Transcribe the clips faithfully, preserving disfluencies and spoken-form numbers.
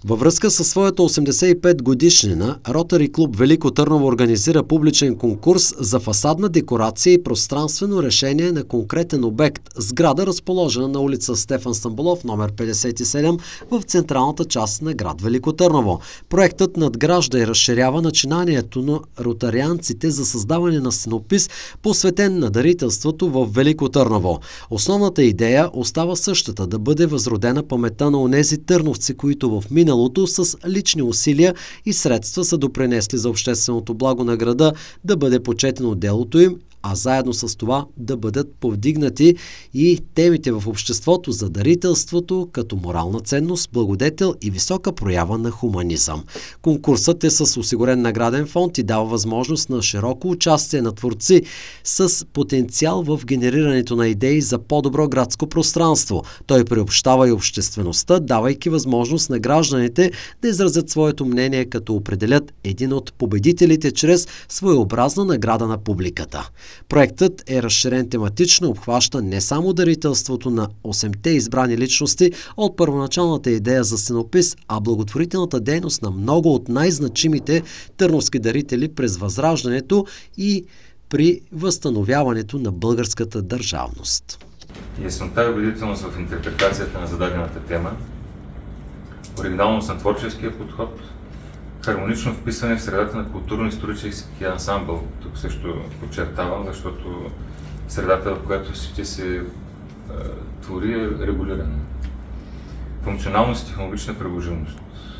Във връзка със своята осемдесет и пет годишнина, Ротари клуб Велико Търново организира публичен конкурс за фасадна декорация и пространствено решение на конкретен обект – сграда, разположена на улица Стефан Стамболов, номер петдесет и седем, в централната част на град Велико Търново. Проектът надгражда и разширява начинанието на ротарианците за създаване на сценопис, посветен на дарителството в Велико Търново. Основната идея остава същата – да бъде възродена паметта на онези търновци, които в миналото с лични усилия и средства са допринесли за общественото благо на града, да бъде почетено делото им, а заедно с това да бъдат повдигнати и темите в обществото за дарителството като морална ценност, благодетел и висока проява на хуманизъм. Конкурсът е с осигурен награден фонд и дава възможност на широко участие на творци с потенциал в генерирането на идеи за по-добро градско пространство. Той приобщава и обществеността, давайки възможност на гражданите да изразят своето мнение, като определят един от победителите чрез своеобразна награда на публиката. Проектът е разширен тематично, обхваща не само дарителството на осемте избрани личности от първоначалната идея за сценопис, а благотворителната дейност на много от най-значимите търновски дарители през Възраждането и при възстановяването на българската държавност. Яснота и убедителност в интерпретацията на зададената тема, оригиналност на творческия подход, хармонично вписване в средата на културно-исторически ансамбъл. Тук също подчертавам, защото средата, в която ще се е, твори, е регулирана. Функционалност и технологична приложимост.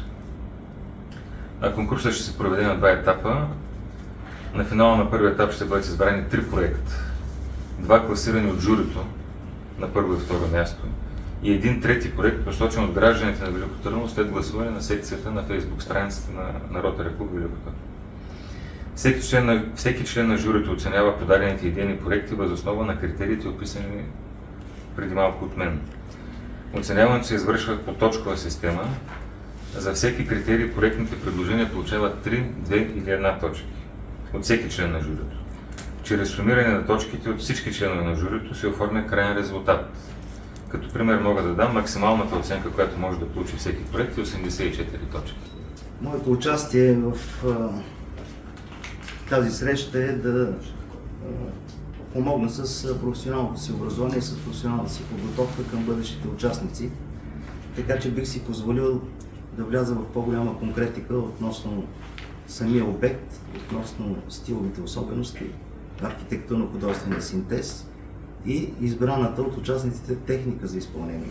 На конкурса ще се проведе на два етапа. На финала на първи етап ще бъдат избрани три проекта. Два класирани от журито на първо и второ място и един трети проект, посочен от гражданите на Велико Търново след гласуване на секцията на Фейсбук страницата на, на Ротари клуб Велико Търново. Всеки член, на, всеки член на журито оценява подадените идейни проекти въз основа на критериите, описани преди малко от мен. Оценяването се извършва по точкова система. За всеки критерий проектните предложения получават три, две или една точки от всеки член на журито. Чрез сумиране на точките от всички членове на журито се оформя крайен резултат. Като пример мога да дам максималната оценка, която може да получи всеки проект, е осемдесет и четири точки. Моето участие в а, тази среща е да а, помогна с професионалното си образование и с професионалната си подготовка към бъдещите участници. Така че бих си позволил да вляза в по-голяма конкретика относно самия обект, относно стиловите особености, архитектурно-художествения синтез и избраната от участниците техника за изпълнение.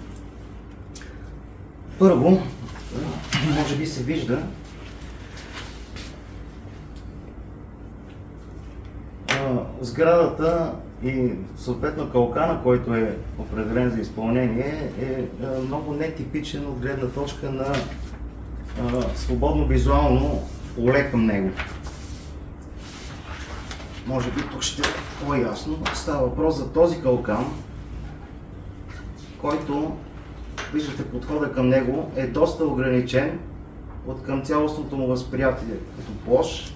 Първо, може би се вижда сградата и съответно калкана, който е определен за изпълнение, е много нетипичен от гледна точка на свободно визуално поле към него. Може би тук ще е по-ясно. Става въпрос за този калкан, който, виждате, подхода към него е доста ограничен от към цялостното му възприятие като площ.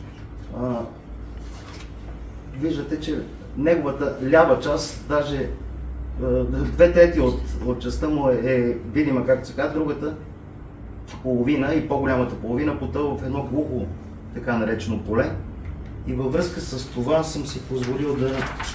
Виждате, че неговата лява част, даже две трети от, от частта му е, е видима, както се казва, другата половина и по-голямата половина потъва в едно глухо, така наречено поле. И във връзка с това съм си позволил да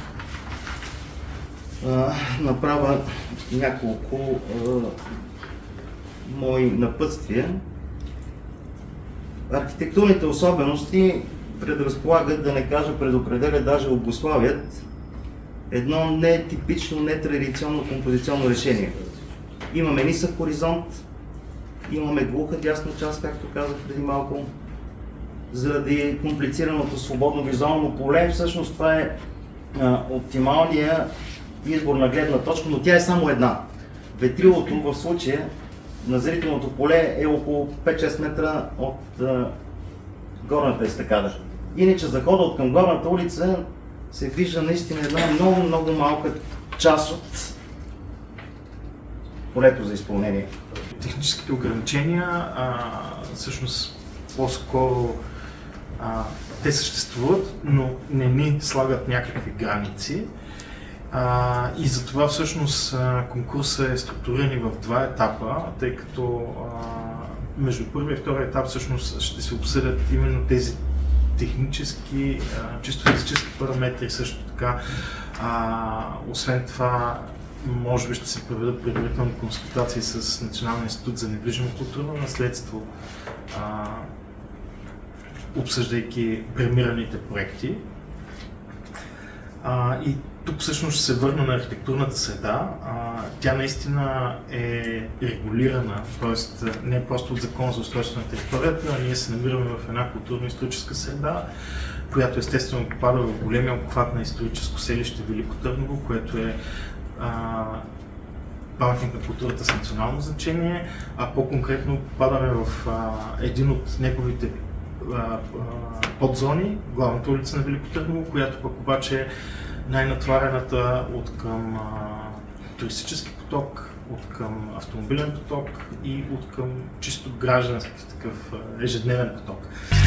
а, направя няколко а, мои напътствия. Архитектурните особености предразполагат, да не кажа предопределят, даже обуславят едно нетипично, нетрадиционно композиционно решение. Имаме нисък хоризонт, имаме глуха дясна част, както казах преди малко. Заради комплицираното свободно визуално поле, всъщност това е а, оптималния избор на гледна точка, но тя е само една. Ветрилото в случая на зрителното поле е около пет-шест метра от а, горната естакада. Иначе захода от към горната улица се вижда наистина една много, много малка част от полето за изпълнение. Техническите ограничения, а, всъщност по-скоро а, те съществуват, но не ни слагат някакви граници. А, и затова всъщност конкурсът е структуриран в два етапа, тъй като а, между първия и втория етап всъщност ще се обсъдят именно тези технически, чисто физически параметри, също така. А, освен това, може би ще се проведат предварителни консултации с Националния институт за недвижимо културно наследство, а, обсъждайки премираните проекти. А, и тук всъщност ще се върна на архитектурната среда. А, тя наистина е регулирана, т.е. не е просто от Закон за устройство на територията, а ние се намираме в една културно-историческа среда, която естествено попада в големия обхват на историческо селище Велико Търново, което е а, паметник на културата с национално значение, а по-конкретно попадаме в а, един от неговите а, а, подзони, главната улица на Велико Търново, която пък обаче е най-натварената от към а, туристически поток, от към автомобилен поток и от към чисто граждански такъв а, ежедневен поток.